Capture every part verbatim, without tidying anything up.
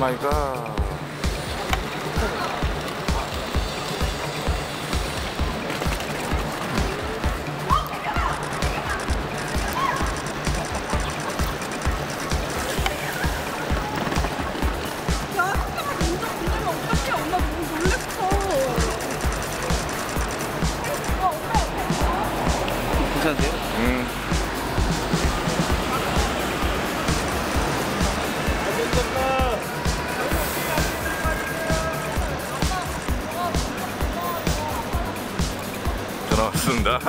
마이 갓. 괜찮은데요? 음. 전화 왔습니다.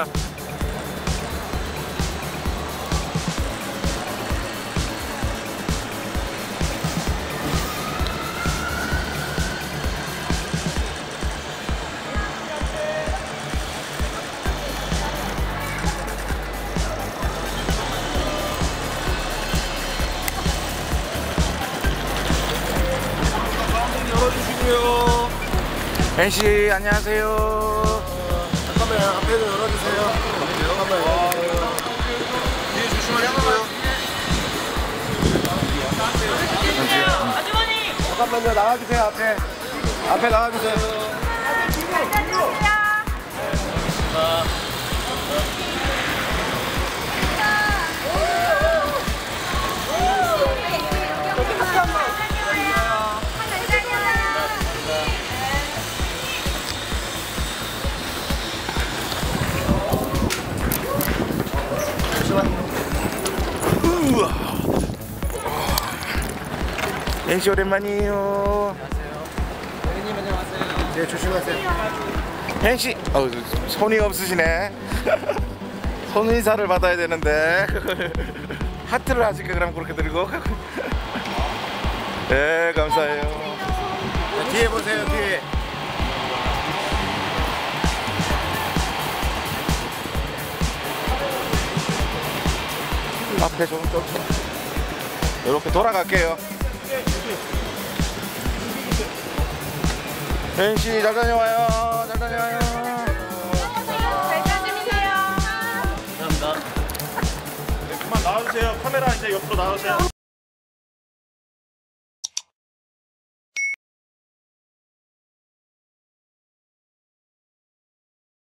열어주시고요. 앤씨 안녕하세요. 잠깐만요. 앞에도 열어주세요. 잠깐만요. 뒤에 조심하시고요. 아주머니! 잠깐만요. 나와주세요. 앞에. 앞에 나와주세요. 우와. 앤씨 오랜만이에요. 안녕하세요. 대리님 안녕하세요. 네, 조심하세요. 앤씨 어, 손이 없으시네. 손 인사를 받아야 되는데 하트를 하실까 그럼 그렇게 들고. 네 감사해요. 네, 뒤에 보세요. 뒤에. 앞에 좀 좀 이렇게 돌아갈게요. 앤씨 잘 다녀와요. 잘 다녀와요. 잘 다니세요. 감사합니다. 그만 나와주세요. 카메라 이제 옆으로 나오세요.